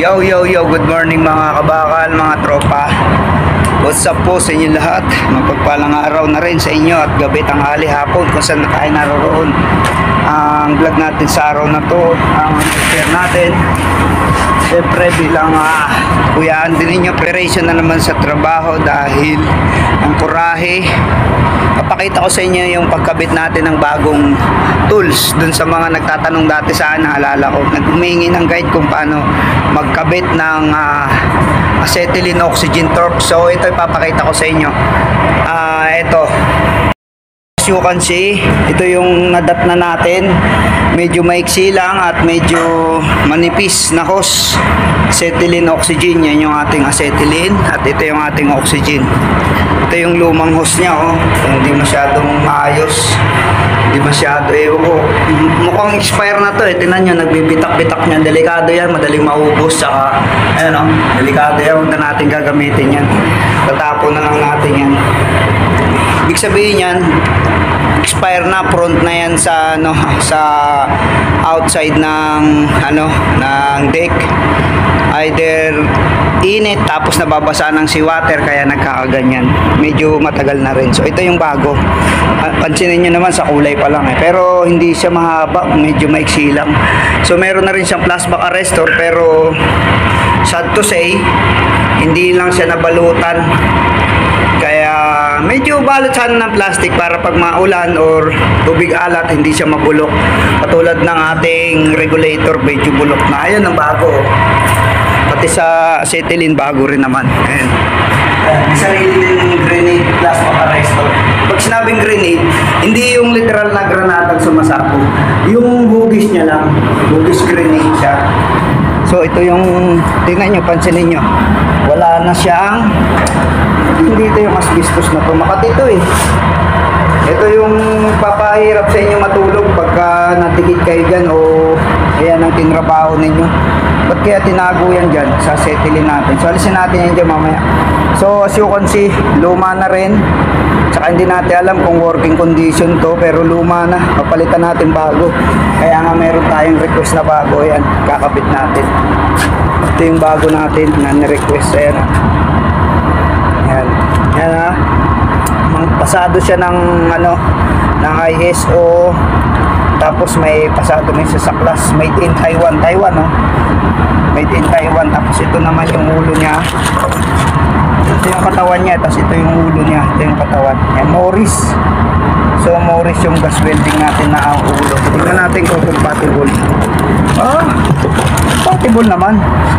Yo, yo, yo, good morning mga kabakal, mga tropa. What's up po sa inyo lahat? Magpagpalang araw na rin sa inyo at gabi, tanghali, hapon kung saan na tayo naroon. Ang vlog natin sa araw na to, ang share natin siyempre bilang kuyaan din ninyo, preparation na naman sa trabaho dahil ang kurahe. Papakita ko sa inyo yung pagkabit natin ng bagong tools dun sa mga nagtatanong dati sa akin. Naalala ko, nag-humingi ng guide kung paano magkabit ng acetylene oxygen torque. So ito ipapakita ko sa inyo. Ito, as you can see, ito yung nadat na natin. Medyo maiksi lang at medyo manipis na hose. Acetylene oxygen, yan yung ating acetylene at ito yung ating oxygen. Ito yung lumang hose niya, oh. Hindi masyadong maayos, hindi masyado, ewan ko, mukhang expire na to eh. Tingnan nyo, nagbibitak-bitak niya. Delikado yan, madaling maubos. Saka ayan, oh, delikado yan, huwag na natin gagamitin yan, tatapon na lang natin yan. Ibig sabihin yan, expire na, front na yan sa sa outside ng ng deck. Either init tapos nababasa ng seawater kaya nagkakaganyan. Medyo matagal na rin. So ito yung bago. Pansinin nyo naman sa kulay pa lang eh. Pero hindi siya mahaba, medyo maiksi lang. So meron na rin siyang flashback arrestor, pero sad to say, hindi lang siya nabalutan. Kaya medyo balot sana ng plastic para pag maulan or tubig alat hindi siya mabulok. Katulad ng ating regulator, medyo bulok na. Ayan ang bago. Pati sa acetylene bago rin naman. Ayan. May sarili din grenade flashback arrestor. Pag sinabing grenade, hindi yung literal na granatang sumasabog. Yung hugis niya lang. Hugis grenade siya. So ito yung, tingnan nyo, pansinin nyo. Wala na siyang, hindi ito yung asbestos na tumakat ito eh. Ito yung papahirap sa inyo matulog pagka natikit kayo dyan o ayan ang tinrabaho ninyo. Ba't kaya tinago yan dyan sa acetylene natin? So alisin natin yan dyan mamaya. So as you can see, luma na rin. Tsaka hindi natin alam kung working condition to, pero luma na. Papalitan natin bago. Kaya nga meron tayong request na bago. Ayan, kakabit natin. Ito yung bago natin na ni-request. Ayan. Ayan. Ayan ha. Pasado siya ng ng ISO. Tapos may pasado na siya sa class made in Taiwan. Taiwan, no? Made in Taiwan. Tapos ito naman yung ulo niya. Ito yung katawan niya. Tapos ito yung ulo niya. Ito yung katawan. Yan, Morris. So Morris yung gas welding natin na ang ulo. Tingnan natin kung compatible. Compatible naman.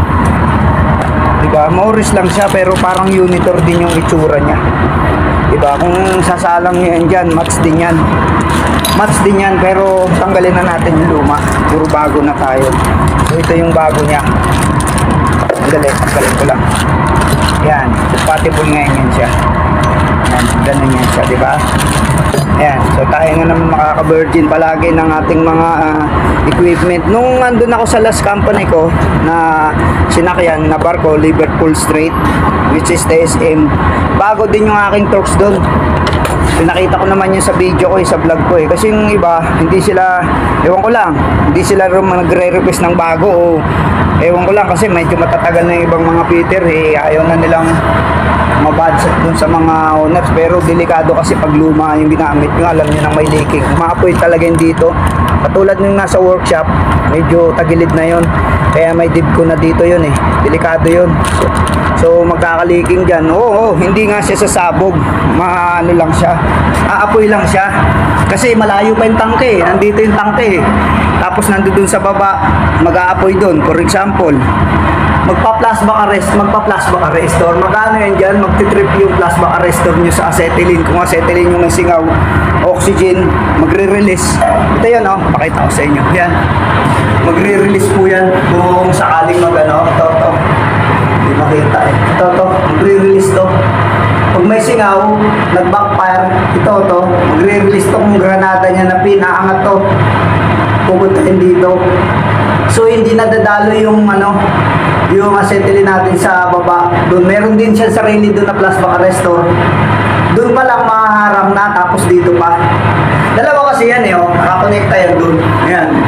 Diba? Morris lang siya pero parang Unitor din yung itsura niya. Diba? Kung sasalang nyo yan dyan, match din yan. Match din yan, pero tanggalin na natin yung luma. Puro bago na tayo. So ito yung bago niya. Dali, tanggalin ko lang. Yan, compatible ngayon yan siya. Yan, ganun yan siya, diba? Ayan, so tayo nga naman makaka-virgin palagi ng ating mga equipment. Nung andun ako sa last company ko na sinakyan na barko, Liverpool Strait, which is the SM, bago din yung aking torques doon. Pinakita ko naman yun sa video ko, sa vlog ko eh. Kasi yung iba, hindi sila, ewan ko lang, hindi sila nagre-request ng bago o ewan ko lang kasi medyo matatagal na yung ibang mga Peter eh. Ayaw na nilang mabudget dun sa mga owners, pero delikado kasi pag luma yung ginamit nyo, alam nyo nang may leaking, umaapoy talaga yung dito. Katulad nung nasa workshop, medyo tagilid na yon, kaya may dip ko na dito yun eh, delikado yun. So magkakaliking dyan. Oo, hindi nga siya sasabog, lang siya, aapoy lang siya kasi malayo pa yung tangke, nandito yung tangke, tapos nandun sa baba mag-aapoy dun. For example, magpa-flashback arrestor. Magkano yan dyan? Magtitrip yung flashback arrestor nyo sa acetylene. Kung acetylene yung may singaw, oxygen, magre-release. Ito yan, oh. Pakita ko sa inyo. Yan. Magre-release po yan kung sakaling ito. Hindi makita eh. Ito. Magre-release to. Pag may singaw, nag-backfire, ito. Magre-release to kung granada niya na pinaangat to. Pupuntahin dito. So, hindi nadadalo yung yung acetylene natin sa baba. Doon meron din siya sarili doon na flashback arrestor. Doon pa lang mahaharap na, tapos dito pa. Dalawa kasi yan eh, nakakonekta yan doon. Ayan.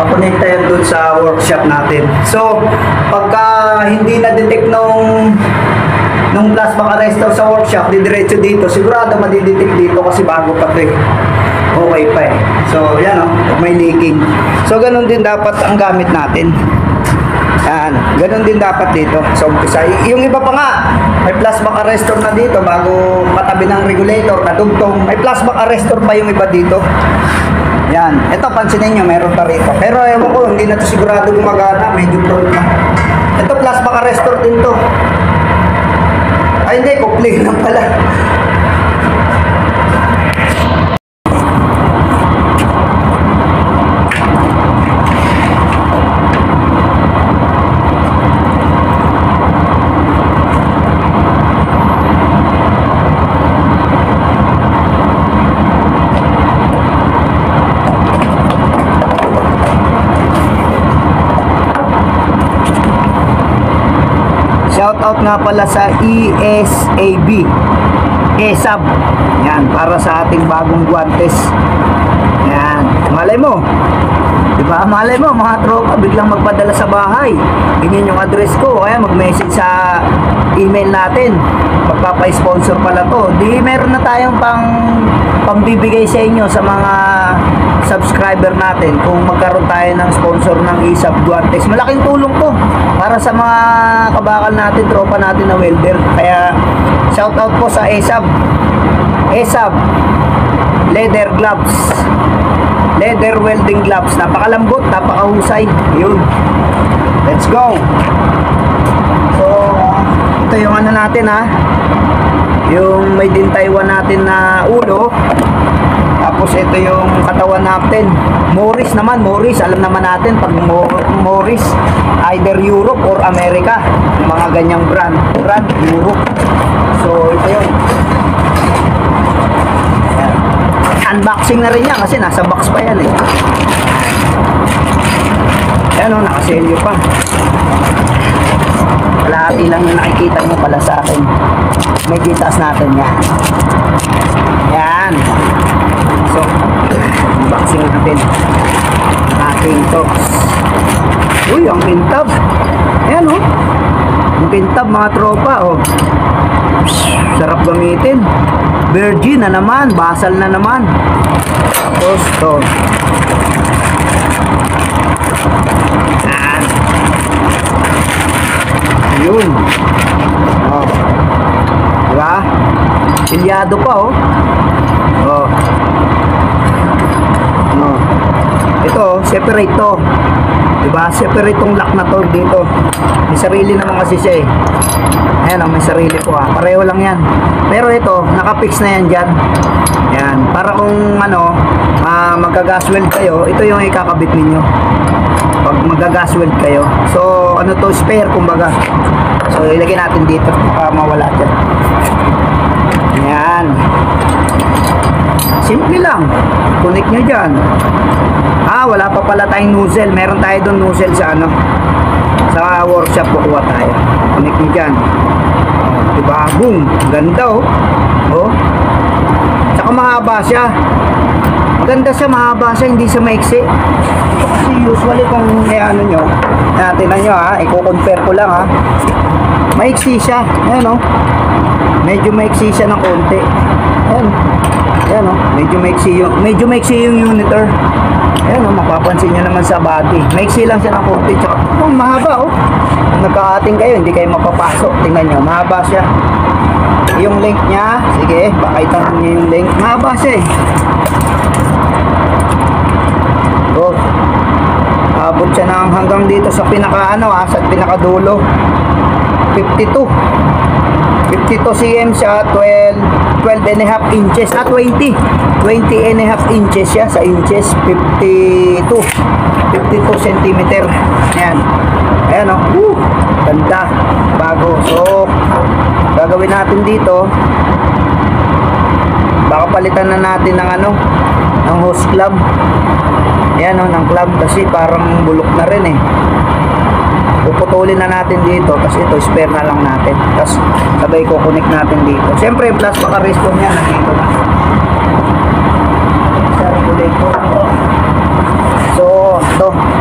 Pakonekta yan dun sa workshop natin. So, pagka hindi na-detect nung plasma arrestor sa workshop, didiretso dito, sigurado madidetect dito kasi bago pa ito eh. Okay pa eh. So, yan o, may leaking. So, ganun din dapat ang gamit natin. Yan, ganun din dapat dito. So, umpisa. Yung iba pa nga, may plasma arrestor na dito bago katabi ng regulator, nadugtong. May plasma arrestor pa yung iba dito. Yan. Ito, pansinin nyo, meron pa rito. Pero ewan ko, hindi na ito sigurado gumagana. Medyo prone na. Ito, plasma arrestor din to. Ay, hindi. Coupling lang pala. Shoutout nga pala sa ESAB, ESAB. Yan, para sa ating bagong guantes. Yan, malay mo. Diba? Malay mo, mga tropa, biglang magpadala sa bahay. Ganyan yung address ko. Kaya mag-message sa email natin. Magpapa-sponsor pala to. Di meron na tayong pambibigay sa inyo sa mga subscriber natin kung magkaroon tayo ng sponsor ng ESAB Guantes. Malaking tulong to para sa mga kabakal natin, tropa natin na welder. Kaya shoutout po sa ESAB. ESAB leather gloves, leather welding gloves. Napakalambot, napakahusay. Yun, let's go. So ito yung ano natin ha, yung made in Taiwan natin na ulo. Tapos ito yung katawan natin. Morris naman, Morris. Alam naman natin pag Morris, either Europe or America. Mga ganyang brand Europe. So ito yun. Ayan. Unboxing na rin yan kasi nasa box pa yan eh. Ayan o, nakaselyo pa. Kalahati lang yung nakikita nyo pala sa akin. May details natin yan. Yan. So, unboxing natin ating tops. Uy, ang kintab. Ayan o. Ang kintab mga tropa o. Sarap gamitin. Virgin na naman. Basal na naman. Tapos to. Yan. Yun. O. Diba? Silyado pa o. O. Ito, separate to. Diba? Separate tong lock na to dito. May sarili naman kasi siya eh. Ayan, may sarili po ah. Pareho lang yan. Pero ito, nakapix na yan dyan. Yan. Para kung ano, magka-gas weld kayo, ito yung ikakabit ninyo. Pag magka-gas weld kayo. So, ano to, spare kumbaga. So, ilagay natin dito para mawala dyan. Yan. Simple lang. Connect nyo dyan. Wala pa pala tayong nozzle. Meron tayo doon nozzle sa ano, sa workshop. Kukuha tayo. Connect nyo dyan. Diba? Boom. Ganda oh. Tsaka mahaba siya. Maganda siya, mahaba siya. Hindi siya maiksi. Ito kasi usually kung ano nyo, tinan nyo ha, i-compare ko lang ha. Maiksi siya. Ayan oh. Medyo maiksi siya ng konti. Ayan. Ayan o, medyo maiksi yung uniter. Ayan o, mapapansin nyo naman sa body. Maiksi lang siya ng konti. Tsaka, mahaba o. Kung nagka-cutting kayo, hindi kayo mapapasok. Tingnan nyo, mahaba siya. Yung length niya, sige, pakita nyo yung length. Mahaba siya eh. O, abot siya ng hanggang dito sa pinaka-ano sa pinaka-dulo. 52 cm siya, 12 and a half inches, 20 and a half inches siya sa inches, 52 cm. Ayan. Ayan o. Ganda. Bago. So, gagawin natin dito, baka palitan na natin ng ano, ng hose club. Ayan o, ng club kasi parang bulok na rin eh. Puputulin na natin dito, kasi ito spare na lang natin, tapos sabay ko connect natin dito. Siyempre yung plasma arrestor niya nandito na sa regulator. So ito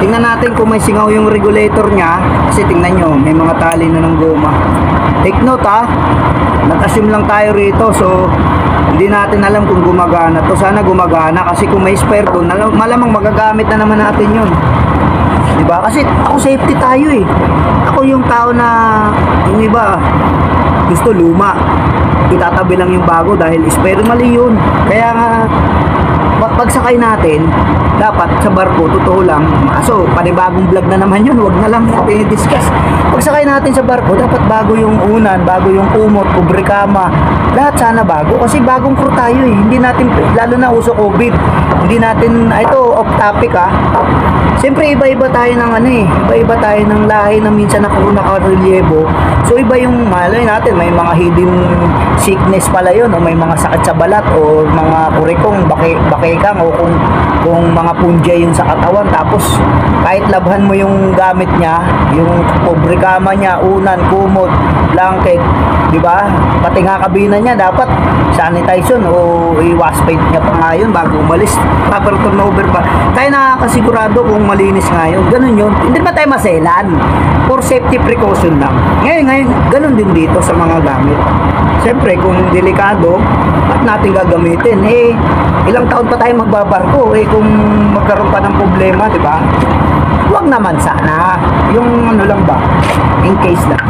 tingnan natin kung may singaw yung regulator niya. Kasi tingnan nyo, may mga tali na ng goma. Take note ha, nag-assume lang tayo rito. So, hindi natin alam kung gumagana to. Sana gumagana kasi kung may spare doon, malamang magagamit na naman natin yun. Diba? Kasi ako safety tayo eh. Ako yung tao na, yung iba, gusto luma. Itatabi lang yung bago dahil spare, mali yun. Kaya nga, pagsakay natin, dapat sa barko, totoo lang, so panibagong vlog na naman yun, wag na lang natin i-discuss. Pagsakay natin sa barko, dapat bago yung unan, bago yung kumot, kubrikama, lahat sana bago, kasi bagong crew tayo eh. Hindi natin, lalo na uso COVID, hindi natin, ito off topic ha, siyempre iba-iba tayo ng ano eh, iba-iba tayo ng lahi na minsan nakarelyebo. So iba yung malay natin, may mga hidden sickness pala yun, o may mga sakit sa balat, o mga kurikong, bakekang, o kung mga punja yun sa katawan. Tapos kahit labhan mo yung gamit niya, yung kubrikama niya, unan, kumot, blanket, di ba? Pati nga kabina niya dapat sanitation o i-wash paint niya pa nga yun bago umalis. Proper turnover pa. Tayo nakakasigurado kung malinis nga yun. Ganun yun. Hindi ba tayo maselan? For safety precaution lang. Ngayon, ganun din dito sa mga gamit. Siyempre, kung delikado, ba't natin gagamitin? Eh, ilang taon pa tayo magbabarko? Eh, kung magkaroon pa ng problema, di ba? Huwag naman sana. Yung ano lang ba? In case lang.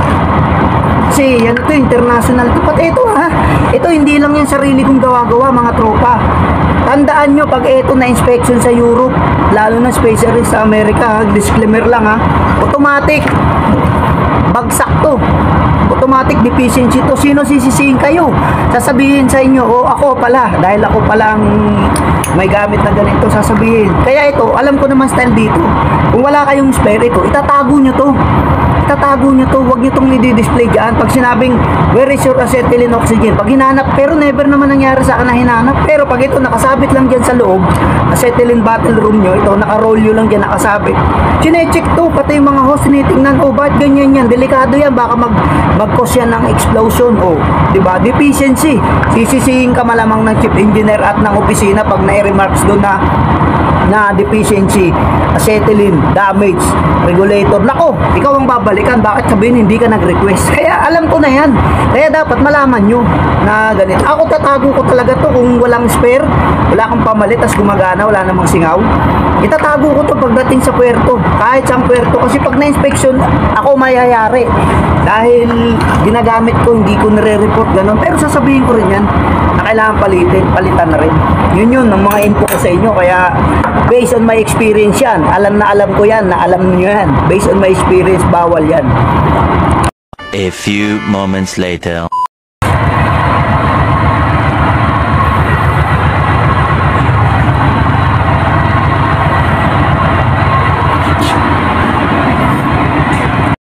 Kasi yan ito, international ito. Pati ito ha. Ito hindi lang yung sarili kong gawa-gawa mga tropa. Tandaan nyo pag ito na inspection sa Europe, lalo na especially sa Amerika, disclaimer lang ha. Automatic. Bagsak to. Automatic deficiency to. Sino sisisihin kayo? Sasabihin sa inyo, o ako pala, dahil ako pala ang may gamit na ganito, sasabihin. Kaya ito, alam ko naman style dito. Kung wala kayong spare ito, itatago nyo to. Itatago nyo to. Huwag nyo itong i-display dyan. Pag sinabing, where is your acetylene oxygen? Pag hinanap, pero never naman nangyari sa akin na hinanap. Pero pag ito nakasabit lang dyan sa loob, acetylene bottle room nyo, ito, nakarolyo lang dyan, nakasabit. Sinecheck to, pati yung mga host, tinitingnan, oh, bakit ganyan yan? Delikado yan, baka mag-cause yan ng explosion, oh, diba? Deficiency. Sisisihin ka malamang ng chief engineer at ng opisina pag na-remarks doon na deficiency, acetylene, damage, regulator. Nako, ikaw ang babalikan. Bakit sabihin hindi ka nag-request? Kaya alam ko na yan. Kaya dapat malaman nyo na ganito. Ako tatago ko talaga to kung walang spare, wala kang pamalit, tas gumagana, wala namang singaw. Itatago ko to pagdating sa puerto. Kahit sa puerto. Kasi pag na-inspection, ako mayayari. Dahil ginagamit ko, hindi ko nire-report ganun. Pero sasabihin ko rin yan na kailangan palitan na rin. Yun ng mga info ko sa inyo. Kaya based on my experience yan, alam ko yan, na alam nyo yan. Based on my experience, bawal yan. A few moments later.